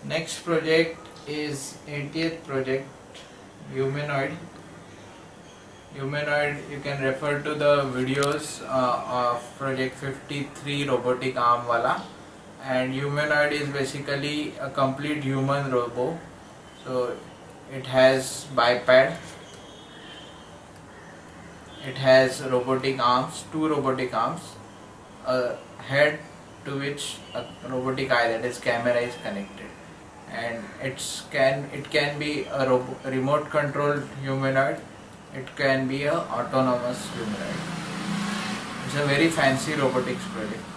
Next project is 80th project, humanoid. Humanoid, you can refer to the videos of project 53 robotic arm wala, and humanoid is basically a complete human robot. So it has biped, it has robotic arms, two robotic arms, a head to which a robotic eye, that is camera, is connected, and it can be a remote controlled humanoid, it can be a autonomous humanoid. It's a very fancy robotics project.